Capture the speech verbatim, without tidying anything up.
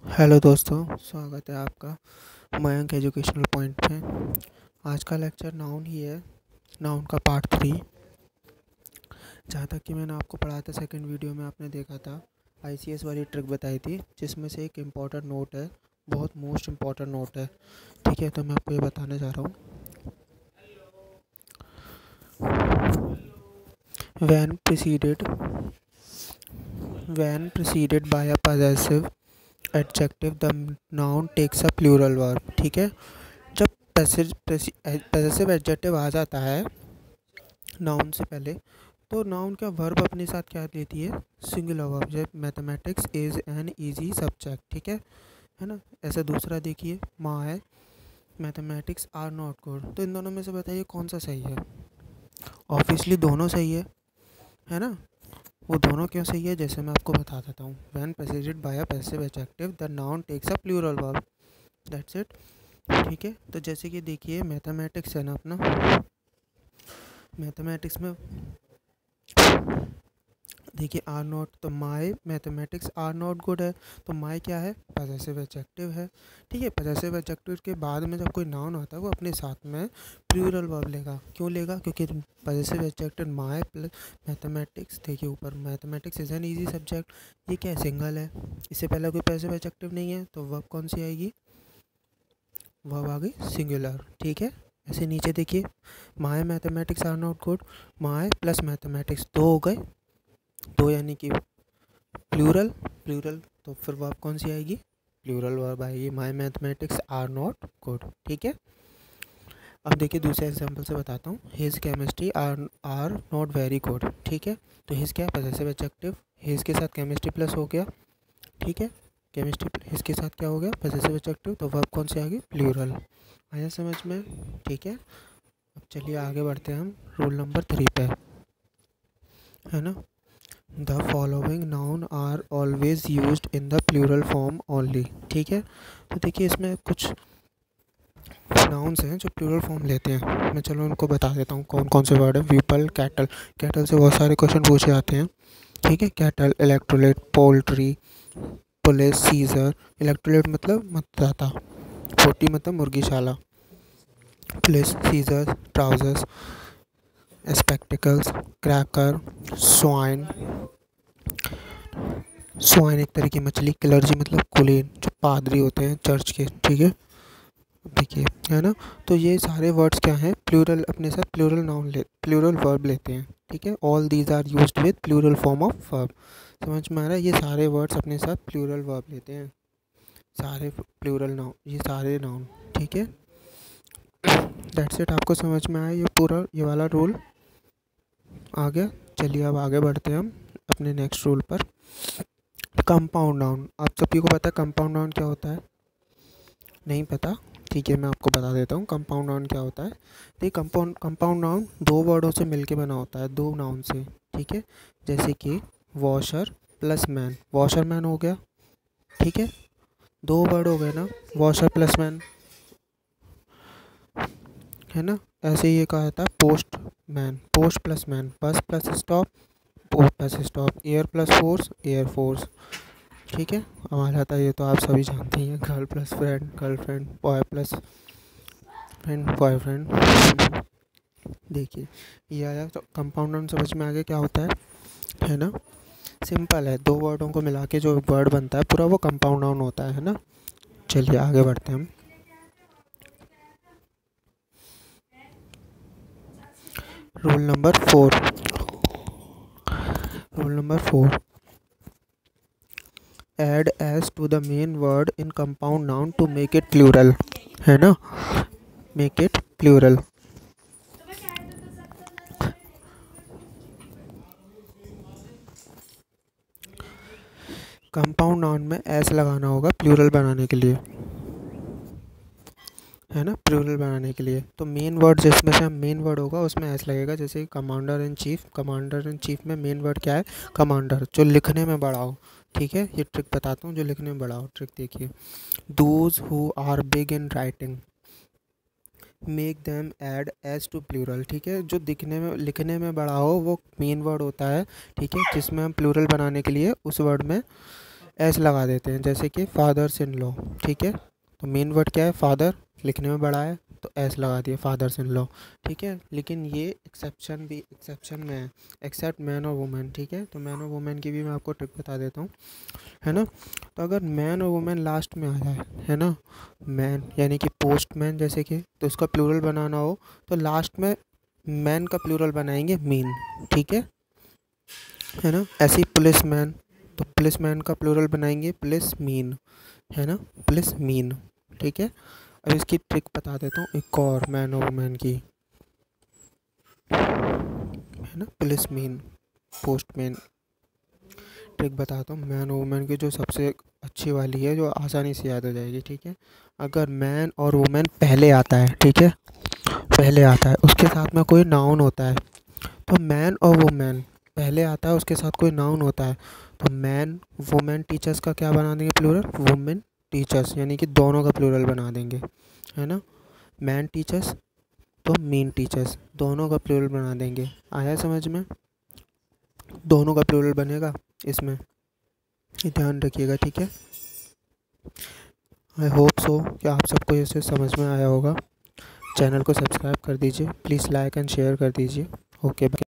Hello दोस्तों, स्वागत है आपका मयंक एजुकेशनल पॉइंट पे। आज का लेक्चर नाउन ही है, नाउन का पार्ट थ्री। जहाँ तक कि मैंने आपको पढ़ाया था सेकंड वीडियो में, आपने देखा था आईसीएस वाली ट्रिक बताई थी, जिसमें से एक इम्पॉर्टेंट नोट है, बहुत मोस्ट इम्पॉर्टेंट नोट है। ठीक है, तो मैं आपको ये बताने जा रहा हूँ। When preceded when preceded by a possessive adjective the noun takes a plural verb. ठीक है, जब पजेसिव एडजेक्टिव आ जाता है नाउन से पहले, तो नाउन का वर्ब अपने साथ क्या लेती है? Singular verb. जैसे mathematics is an easy subject. ठीक है है ना। ऐसा दूसरा देखिए, माँ है, मैथमेटिक्स आर नॉट गुड। तो इन दोनों में से बताइए कौन सा सही है? ऑब्वियसली दोनों सही है है ना। वो दोनों क्यों सही है, जैसे मैं आपको बता देता हूँ। When preceded by a passive adjective the noun takes a plural verb, that's it. ठीक है, तो जैसे कि देखिए मैथमेटिक्स है ना अपना, मैथमेटिक्स में देखिए आर नॉट, तो my mathematics are not good है, तो माई क्या है? पजेसिव एडजेक्टिव है। ठीक है, पजेसिव एडजेक्टिव के बाद में जब कोई नाउन आता है वो अपने साथ में प्लूरल वर्ब लेगा। क्यों लेगा? क्योंकि possessive adjective my plus mathematics, देखिए ऊपर mathematics is an easy subject, ये क्या है? सिंगल है, इससे पहले कोई पजेसिव एडजेक्टिव नहीं है, तो वर्ब कौन सी आएगी? वर्ब आ गई सिंगुलर। ठीक है, ऐसे नीचे देखिए, my mathematics are not good, my plus mathematics दो हो गए, दो यानी कि प्लूरल प्लूरल तो फिर वर्ब कौन सी आएगी? प्लूरल वर्ब आएगी, my mathematics are not good. ठीक है, अब देखिए दूसरे एग्जांपल से बताता हूँ। His chemistry are are not very good. ठीक है, तो हिज क्या है? पजेसिव एडजेक्टिव, हिज के साथ केमिस्ट्री प्लस हो गया। ठीक है, केमिस्ट्री हिज के साथ क्या हो गया? पजेसिव एडजेक्टिव, तो वर्ब कौन सी आ गई? प्लूरल। आया समझ में? ठीक है, अब चलिए आगे बढ़ते हैं हम रूल नंबर थ्री पे, है ना। The following noun are always used in the plural form only. ठीक है, तो देखिए इसमें कुछ नाउन्स हैं जो प्लूरल फॉर्म लेते हैं, मैं चलो उनको बता देता हूँ कौन कौन से वर्ड है। व्यूपल, कैटल, कैटल से बहुत सारे क्वेश्चन पूछे जाते हैं। ठीक है, cattle, electorate, poultry, police, scissor. Electorate मतलब मतदाता, पोल्ट्री मतलब मुर्गीशाला, police, scissor, trousers, spectacles, cracker, swine. Swine एक तरह की मछली, क्लर्जी मतलब कुलीन, जो पादरी होते हैं चर्च के। ठीक है, देखिए है ना। तो ये सारे वर्ड्स क्या हैं? प्लूरल, अपने साथ प्लूरल नाउन ले प्लूरल वर्ब लेते हैं। ठीक है, all these are used with plural form of verb. समझ में आ रहा है? ये सारे वर्ड्स अपने साथ प्लूरल वर्ब लेते हैं, सारे प्लूरल नाउन, ये सारे नाउन। ठीक है, दैट्स इट। आपको समझ में आया ये पूरा, ये वाला रूल आ गया। चलिए अब आगे बढ़ते हैं हम अपने नेक्स्ट रूल पर। कंपाउंड नाउन, आप सभी को पता है कंपाउंड नाउन क्या होता है? नहीं पता? ठीक है, मैं आपको बता देता हूँ कंपाउंड नाउन क्या होता है। देखिए कंपाउंड कंपाउंड नाउन दो वर्डों से मिलके बना होता है, दो नाउन से। ठीक है, जैसे कि washer plus man, washer man हो गया। ठीक है, दो वर्ड हो गए ना, वॉशर प्लस मैन, है ना। ऐसे ही ये कहा था post man, post plus man, bus plus stop, bus plus stop, air plus force, air force. ठीक है, हमारा था ये तो आप सभी जानते ही हैं। Girl plus friend, girlfriend, boy plus friend, boyfriend. देखिए ये आया, तो कंपाउंड नाउन समझ में आ गया क्या होता है है ना। सिंपल है, दो वर्डों को मिला के जो वर्ड बनता है पूरा, वो कंपाउंड नाउन होता है है ना। चलिए आगे बढ़ते हैं हम। Rule number four rule number four add S to the main word in compound noun to make it plural, है ना। Make it plural. Compound noun में एस लगाना होगा प्लूरल बनाने के लिए, है ना, प्लूरल बनाने के लिए। तो मेन वर्ड जिसमें से मेन वर्ड होगा उसमें एस लगेगा। जैसे commander in chief, commander in chief में मेन वर्ड क्या है? कमांडर, जो लिखने में बड़ा हो। ठीक है, ये ट्रिक बताता हूँ, जो लिखने में बड़ा हो। ट्रिक देखिए, those who are big in writing make them add S to plural. ठीक है, जो दिखने में लिखने में बड़ा हो वो मेन वर्ड होता है। ठीक है, जिसमें हम प्लूरल बनाने के लिए उस वर्ड में एस लगा देते हैं, जैसे कि फादर्स इन लॉ, ठीक है। तो मेन वर्ड क्या है, फादर, लिखने में बड़ा है तो एस लगा दिया, फादर्स इन लॉ, ठीक है। लेकिन ये एक्सेप्शन भी एक्सेप्शन में है, एक्सेप्ट मैन और वुमेन, ठीक है। तो मैन और वुमेन की भी मैं आपको ट्रिक बता देता हूँ, है ना। तो अगर मैन और वुमेन लास्ट में आ जाए, है ना, मैन यानी कि पोस्टमैन जैसे कि, तो उसका प्लूरल बनाना हो तो लास्ट में मैन का प्लूरल बनाएंगे मीन, ठीक है है ना। ऐसे ही पुलिस मैन, तो पुलिस मैन का प्लूरल बनाएंगे पुलिस मीन, है ना, पुलिस मीन, ठीक है। अब इसकी ट्रिक बता देता हूँ एक और मैन और वुमेन की, है ना, पुलिस मीन, पोस्टमैन। ट्रिक बताता हूँ मैन और वुमेन की, जो सबसे अच्छी वाली है, जो आसानी से याद हो जाएगी, ठीक है। अगर मैन और वुमेन पहले आता है, ठीक है, पहले आता है, उसके साथ में कोई नाउन होता है, तो मैन और वुमेन पहले आता है, उसके साथ कोई नाउन होता है, तो मैन वुमेन टीचर्स का क्या बना देंगे प्लूरल, वुमेन टीचर्स, यानी कि दोनों का प्लूरल बना देंगे, है ना। मैन टीचर्स तो मीन टीचर्स, दोनों का प्लूरल बना देंगे। आया समझ में, दोनों का प्लूरल बनेगा इसमें, ये ध्यान रखिएगा, ठीक है। आई होप सो कि आप सबको इसे समझ में आया होगा। चैनल को सब्सक्राइब कर दीजिए, प्लीज़ लाइक एंड शेयर कर दीजिए। Okay bye.